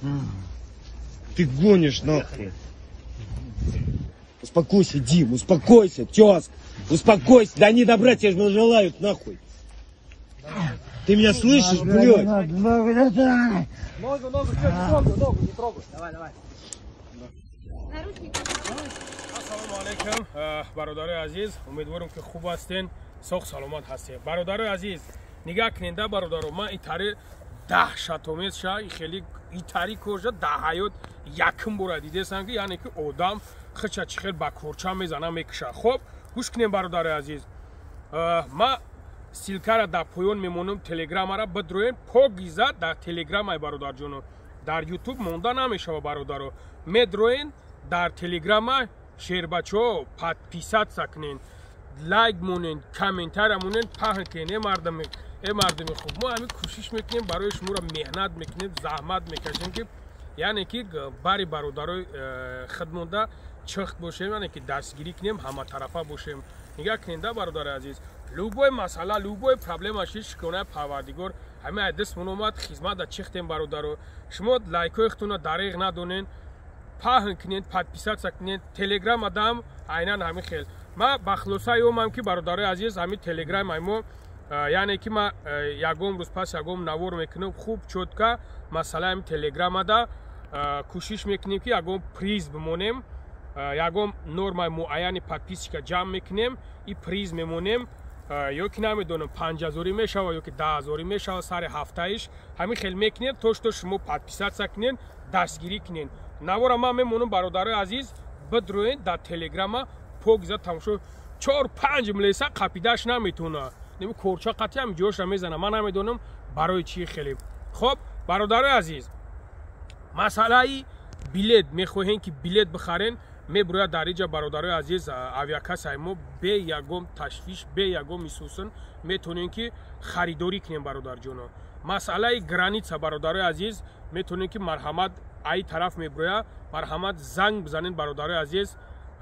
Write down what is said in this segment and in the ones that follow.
Ты гонишь нахуй. Успокойся, Дим, успокойся, тезка. Успокойся, да они добра тебе же желают, нахуй. Ты меня слышишь, блядь? Ногу, не трогай. Давай. Ассалому алейкум, бародари азиз. Умедворим ки хуб ҳастен, соғ саломат ҳастем. Бародари азиз, нигоҳ кунед да бародаро, ман ин тари даҳшатомез ша, хеле ин тари кожа даҳаёт якм бора дидесам ки яъне ки одам хича чихел ба курча мезана мекуша. Хоб, гӯш кунем бародари азиз. Ма силкара дар поён мемонам, телеграмара бидроем погиза дар телеграмай бародарҷоно. Дар ютуб монда намешава бародаро. Медроен дар телеграма шербачо подписаться кунен, лайк монен, комментария монен, паҳн кунен. мардами хуб, мо ҳамин кӯшиш мекунем барои шуморо меҳнат мекунем, заҳмат мекашем ки яъне ки бари бародарои хидмонда чахт бошем, яъне ки дастгирӣ кунем, ҳаматарафа бошем. нигоҳ кунед да бародари азиз, любой масъала, любой проблема шид шиконаи парвардигор ҳамин айдас мономад хизмата чихтем бародаро. шумо лайкҳоятонро дареғ надонен, паҳн кунед, подписаться кунед, телеграм адам айнан ҳамин хел. ма ба хулоса ёмам ки бародари азиз, ҳамин телеграмай мо яъне ки ма ягон рӯз пас ягон навор мекунем, хуб чотка масъалаи ҳамин телеграмада кӯшиш мекунем ки ягон приз бимонем, ягон нормаи муайяни подписчика ҷамъ мекунем, и приз мемонем, ё ки намедонам 5000 мешава, ё ки 10000 мешава сари ҳафтаиш. ҳамин хел мекунем то шумо подписаться кунен, дастгирӣ кунен. навора ман мемонам бародари азиз, бидроен дар телеграма погиза тамошо 4-5 милиса қапидаш наметона. неми корча қати ҳам ҷоша мезана, ман намедонам барои чӣ хелем. хоб, бародари азиз, масъалаи билет мехоҳем ки билет бихарен, мебурӯяд дар инҷа бародари азиз, авиакассаи мо бе ягон ташвиш, бе ягон мисусон метонем ки харидорӣ кунем бародарҷоно. масъалаи граница бародари азиз, метонем ки марҳамат ай тараф мебурӯя, марҳамат занг бизанен бародари азиз,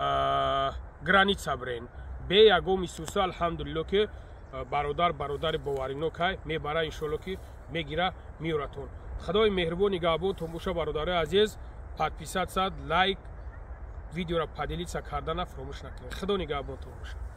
граница бирен. бе ягон мисусо алҳамдулилло ки бародари боваринокай мебара, иншоалло ки мегира меоратон. худои меҳрубон нигаҳбонтон боша бародари азиз. подписаться, лайк, видеоро поделиться кардана фаромӯш накунед. худо нигаҳбонтон боша.